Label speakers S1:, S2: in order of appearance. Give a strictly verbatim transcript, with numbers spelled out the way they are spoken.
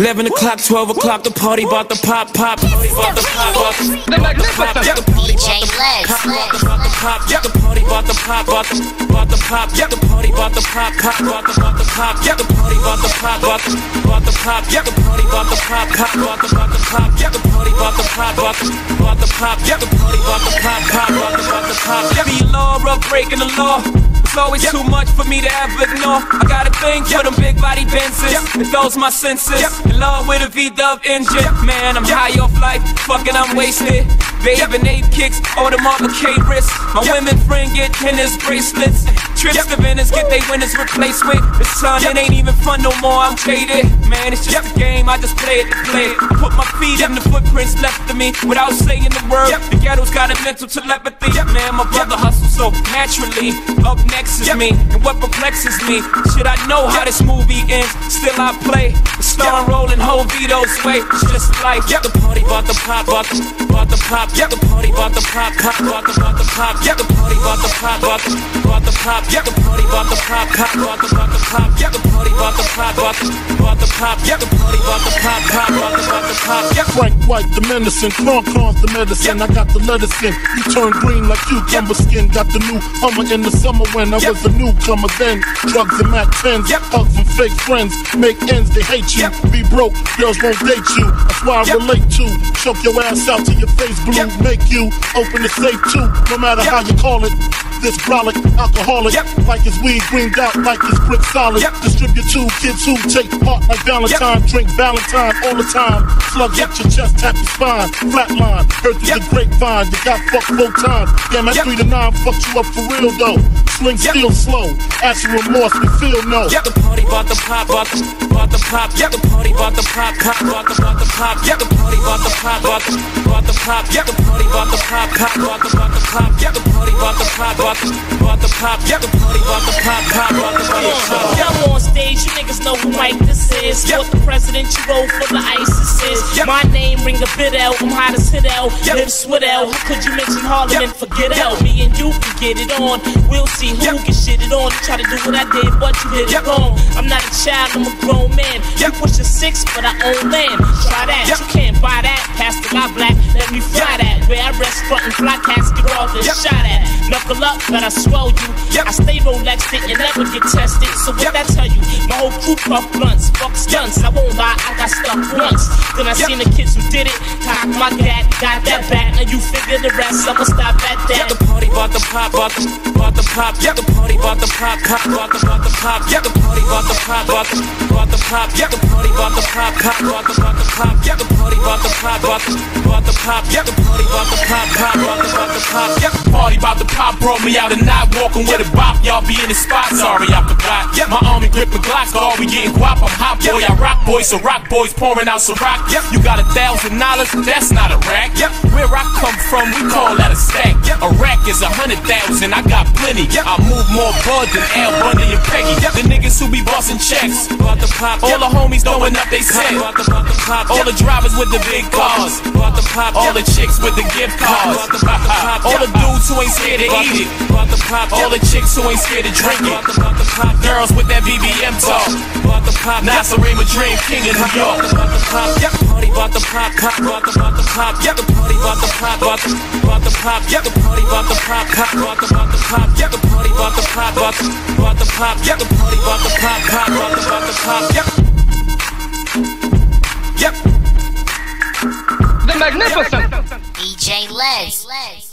S1: Eleven o'clock, twelve o'clock, the party bout to pop, pop, party bout to pop, bout to pop, the party bout to pop, bout to pop, the party bout to pop, bout to bout to pop, the party bout to pop, pop, bout to bout to pop, the party bout to pop, bout to bout to pop, the party bout to pop, pop, bout to bout to pop, the party bout to pop, bout to bout to pop, the party bout to pop, pop, bout to bout to pop. Be a law of breaking the law. It's always too much for me to ever ignore. I got a thing for them big body Benzes. It throws my senses. In love with a V-Dub engine. Man, I'm high off life. Fucking, I'm wasted. Babe and eight kicks, all the Marble-K wrists. My women friend get tennis bracelets. Trips to Venice, get they winners replaced with. The sun, it ain't even fun no more. I'm jaded. Man, it's just a game. I just play it to play it. I put my feet in the footprints left of me without saying the word. The ghetto's got a mental telepathy. Man, my brother hustles so naturally. Up next is me, and what perplexes me, should I know how this movie ends? Still I play, the star and rolling whole Vito's way. It's just like the party bout to pop, bout to bout to pop, the party bout to pop, pop, bout to bout to pop, the party bout to pop, bout to bout to pop, the party bout to pop, pop, bout to bout to pop, the party bout to pop, bout to bout to pop, the party bout to pop, pop, bout to bout to pop.
S2: Frank White, the medicine, Kron Kron's the medicine. I got the lettuce in, you turn green like cucumber skin. Got the new Hummer in the summer when I was a newcomer then. Drugs and Mac tens, hugs from fake friends. Make ends, they hate you. Be broke, girls won't date you. That's why I relate to. Choke your ass out till your face blue. Make you open the safe too. No matter how you call it. This brolic, alcoholic, like his weed greened out, like his brick solid. Distribute to kids who take part like Valentine. Drink Valentine all the time. Slugs at your chest, tap your spine. Flatline, heard through the grapevine. You got fucked four times. Damn, at three to nine fucked you up for real though. Swing still slow. Ask your remorse, we feel no.
S1: The party bout to pop, bout to bout to pop. The party bout to pop, pop, bout to bout to pop. The party bout to pop, bout to bout to pop. The party bout to pop, pop, bout to bout to pop. The party bout to pop, bout to bout to pop. The party bout to pop, pop, bout to bout to pop.
S3: I'm on stage, you niggas know who Mike this is. For the president, you roll for the ISIS is. My name ring a bit L, I'm hot as hit L. Lives with L, how could you mention Harlem and forget L? Me and you can get it on, we'll see who can shit it on. You try to do what I did, but you did it wrong. I'm not a child, I'm a grown man. You push a six, but I own land. Try that, you can't buy that. Pass the lot black, let me fly that. Where I rest front and fly cats get off and shot at. Knuckle up, but I swell you. I stay Rolex, didn't never get tested. So what that tell you? My whole crew puff blunts, fuck stunts. I won't lie, I got stuck once. Then I seen the kids who did it. Cock my gat, got that back. Now you figure the rest, I'ma stop at that.
S1: The party bout to pop, bout to bout to pop. The party bout to pop, pop, bout to bout to pop. The party bout to pop, bout to bout to pop. The party bout to pop, pop, bout to bout to pop. The party bout to pop, bout to bout to pop. The party bout to pop, pop, bout to bout to pop.
S4: Party bout to pop, brought me out at night, walking with a bop. Y'all be in the spot, sorry I forgot. My army gripping Glocks, all we getting guap. I'm hot boy, I rock boys, so rock boys pouring out some rock. You got a thousand dollars, that's not a rack. Where I come from, we call that a stack. A rack is a hundred thousand, I got plenty. I move more bud than Al Bundy and Peggy. The niggas who be busting checks, all the homies throwing up they set. All the drivers with the big cars, all the chicks with the gift cards, all the dudes who ain't scared to eat it, all the chicks who ain't scared to drink it, girls with that B B M talk. Nasserim a dream king in New York.
S1: Party bout to pop, pop, bout to bout to pop. The party bout to pop, bout to bout to pop. The party bout to pop, pop, bout to bout to pop. The party bout to pop, bout to bout to pop. The party bout to pop, pop, bout to bout to pop. Yep.
S5: The magnificent
S6: D J Les.